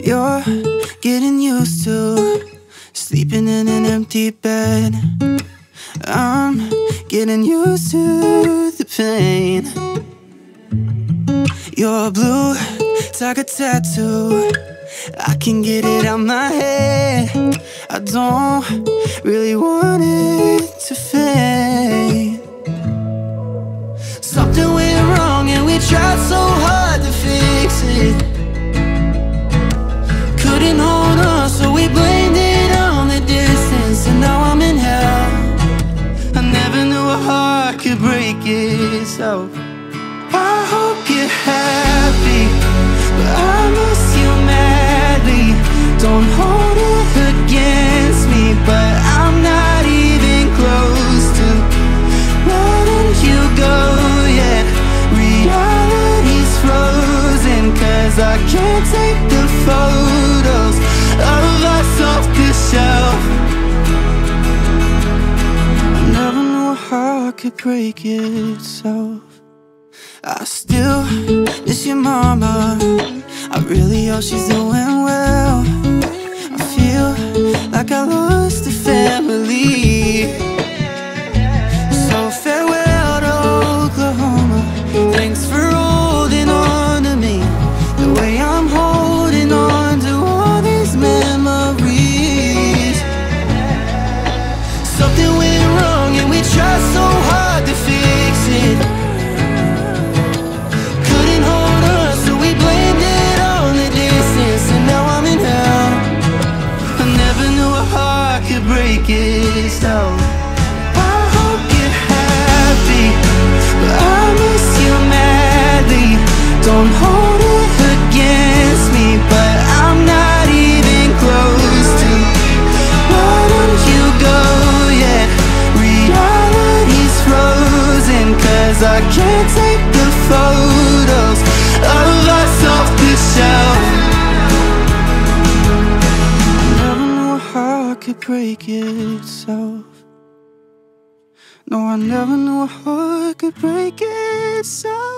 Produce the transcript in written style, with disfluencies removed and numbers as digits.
You're getting used to sleeping in an empty bed. I'm getting used to the pain. You're blue, it's like a tattoo. I can get it out my head. I don't really want it to fade. Something went wrong and we tried so hard to fix it. Couldn't hold on, so we blamed it on the distance. And now I'm in hell. I never knew a heart could break itself. I hope you're happy, but I miss you madly. Don't hold it against me, but I'm not even close to letting you go yet. Reality's frozen, 'cause I can't take the photos of us off the shelf. I never knew a heart could break itself. I still miss your mama. I really hope she's doing well. I feel like I lost a family. So farewell to Oklahoma. Thanks for holding on to me the way I'm holding on to all these memories. Something went wrong and we tried so hard to fix it. Break itself. I hope you're happy, but I miss you madly. Don't hold it against me, but I'm not even close to letting you go yet. Reality's frozen, 'cause I can't take the photos of us off the shelf. Could break itself. No, I never knew a heart could break itself.